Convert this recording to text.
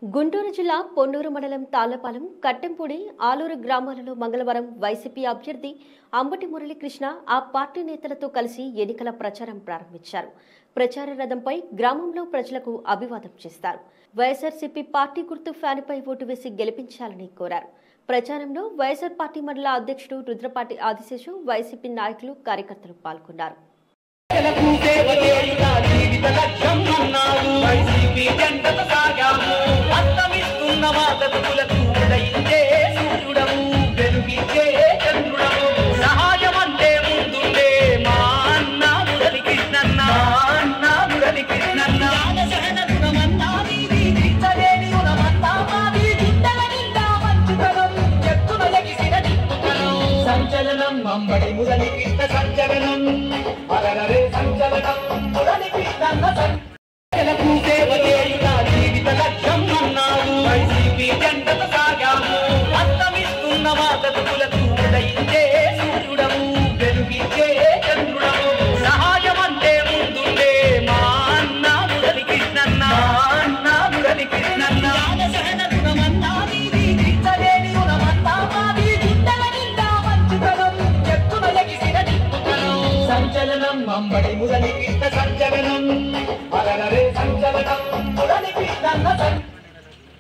గుంటూరు జిల్లా పొన్నూరు మండలం తాళ్లపాలెం, కట్టెంపూడి, ఆలూరు గ్రామాలలో మంగళవారం వైసీపీ అభ్యర్థి అంబటి మురళీకృష్ణ ఆ పార్టీ నేతలతో కలిసి ఎన్నికల ప్రచారం ప్రారంభించారు. ప్రచార రథంపై గ్రామంలో ప్రజలకు అభివాదం చేస్తారు. వైఎస్ఆర్సీపీ పార్టీ గుర్తు ఫ్యాన్పై ఓటు వేసి గెలిపించాలని కోరారు. ప్రచారంలో వైఎస్ఆర్ పార్టీ మండల అధ్యక్షుడు రుద్రపాటి ఆదిశేషు, వైసీపీ నాయకులు, కార్యకర్తలు పాల్గొన్నారు. అంబటి మురళీకృష్ణ సంచలనం అరరే సంచలనం మురళీకృష్ణ సంచలనం సేవ చేయుట జీవిత లక్ష్యం అన్నారు. వైసీపీ జెండతో సాగాము, అస్తమిస్తున్న మా బతుకులకు ఉదయించే సూర్యుడము, వెలుగిచ్చే చంద్రుడము, సహాయం అంటే ముందుండే మా అన్న మురళీకృష్ణన్న, అన్న మురళీకృష్ణన్న. సహన గుణమన్నా నీది, తీర్చలేని గుణమన్నా మాది, గుండెల నిండా మంచుతనం, సంచలనం అంబటి మురళీకృష్ణ సంచలనం అరరే సంచలనం మురళీకృష్ణ